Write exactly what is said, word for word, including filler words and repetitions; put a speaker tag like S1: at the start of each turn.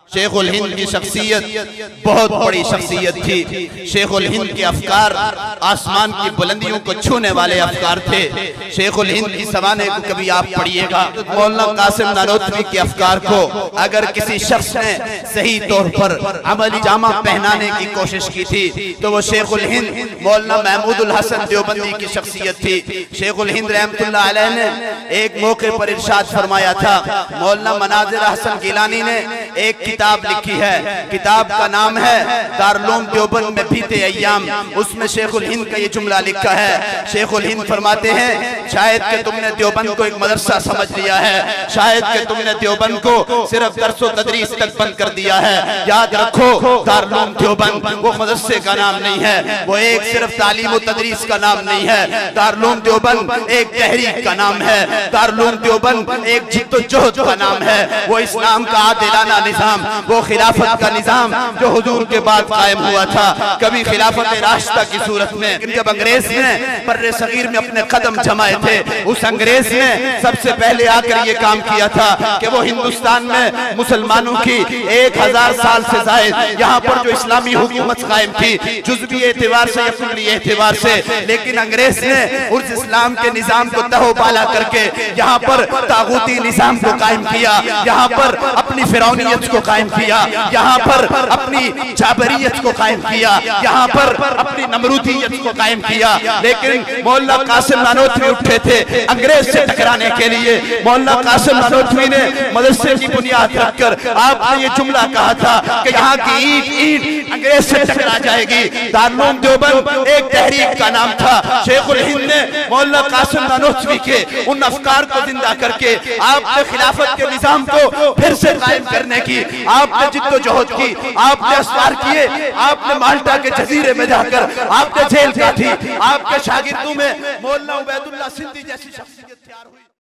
S1: शेखुल हिंद की शख्सियत बहुत बड़ी शख्सियत थी। शेखुल हिंद के अफकार आसमान की बुलंदियों को छूने वाले अफकार थे। शेखुल हिंद की सवाने को कभी आप पढ़िएगा, मौलाना कासिम नानोतवी के अफकार को अगर किसी शख्स ने सही तौर पर अमली जामा पहनाने की कोशिश की थी तो वो शेखुल हिंद मौलाना महमूदुल हसन देवबंदी की शख्सियत थी। शेखुल हिंद रहमतुल्लाह अलैह ने एक मौके पर इरशाद फरमाया था, मौलाना मनाजिर हसन गिलानी ने एक किताब लिखी है, किताब का नाम है दारुल देवबंद में बीते अय्याम। उसमें शेखुल हिंद का ये जुमला लिखा है। शेखुल हिंद फरमाते हैं, शायद कि तुमने देवबंद को एक मदरसा समझ लिया है, शायद कि तुमने देवबंद को सिर्फ दर्स व तदरीस तक बंद कर दिया है। याद रखो, दारुल देवबंद वो मदरसे का नाम नहीं है, वो एक सिर्फ तालीम व तदरीस का नाम नहीं है। दारुल देवबंद एक तहरीक का नाम है, दारुल देवबंद एक जिद्दोजहद का नाम है। वो इस्लाम का आदिलाना निजाम, वो खिलाफत का निजाम जो हुजूर के बाद कायम हुआ था, कभी खिलाफत राशिदा की सूरत में। जब अंग्रेज ने बर्रे सगीर में अपने कदम जमाए थे, उस अंग्रेज ने सबसे पहले आकर ये काम किया था कि वो हिंदुस्तान में मुसलमानों की एक हजार साल से जायद यहाँ पर जो इस्लामी हुकूमत कायम थी, जुज़वी एतबार से या कुल्ली एतबार से, लेकिन अंग्रेज ने उस इस्लाम के निजाम को तहोबाला करके यहाँ पर तागूती निजाम को कायम किया, यहाँ पर अपनी फिरौनियत को कायम किया, यहाँ पर अपनी जाबरियत को कायम किया, यहाँ पर अपनी नमरूदियत को कायम किया। लेकिन मौलाना कासिम नानोतवी उठे थे अंग्रेज से टकराने के लिए। मौलाना कासिम नानोतवी ने मदरसे की बुनियाद रखकर आपने ये जुमला कहा था कि यहाँ की ईंट ईंट अंग्रेज से टकरा जाएगी। दारुल देवबंद एक तहरीक का नाम था। शेखुल हिंद ने मौलाना कासिम नानोतवी के उन अफकार को जिंदा करके आपने खिलाफत के निजाम को फिर से कायम करने की आपने जिद्दोजहद की, आपने असवार किए, आपने माल्टा के जजीरे में जाकर आपने जेल काटी, आपके शागिर्दों में मौलाना उबैदुल्लाह सिंधी जैसी शख्सियत तैयार हुई।